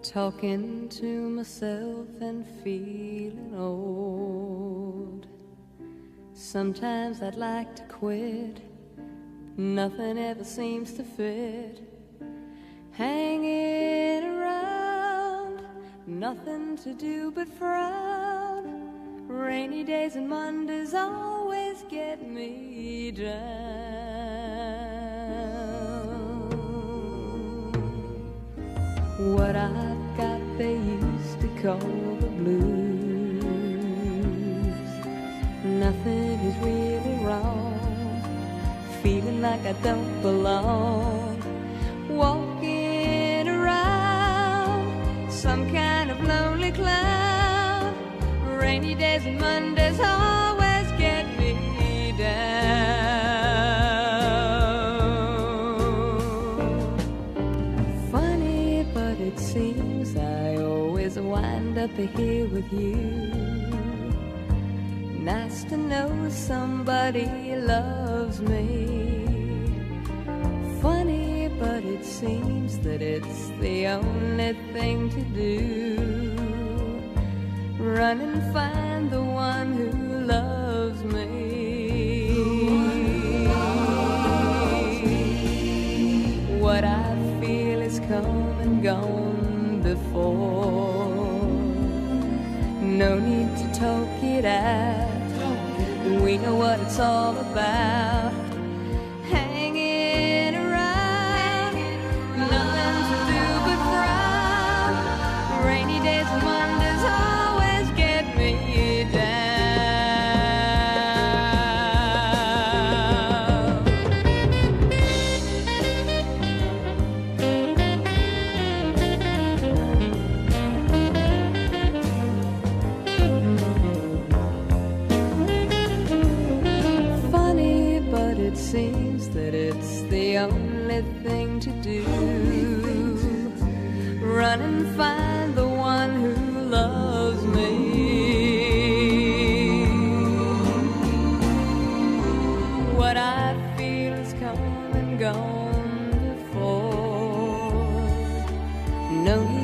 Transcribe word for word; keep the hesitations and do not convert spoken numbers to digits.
talking to myself and feeling old. Sometimes I'd like to quit, nothing ever seems to fit. Hanging around, nothing to do but frown. Rainy days and Mondays always get me down. What I've got they used to call the blues. Nothing is really wrong, feeling like I don't belong. Walking around, some kind of lonely cloud. Rainy days and Mondays always get me down. Funny, but it seems I always wind up here with you. Nice to know somebody loves me. Funny, but it seems that it's the only thing to do. Run and find the one who loves me. What I feel is come and gone before. No need to talk it out, we know what it's all about. Hanging around, nothing to do but frown. Rainy days and Mondays always get me down. Funny, but it seems that it's the only thing to do. Run and find the one who loves me. What I feel is come and gone before. No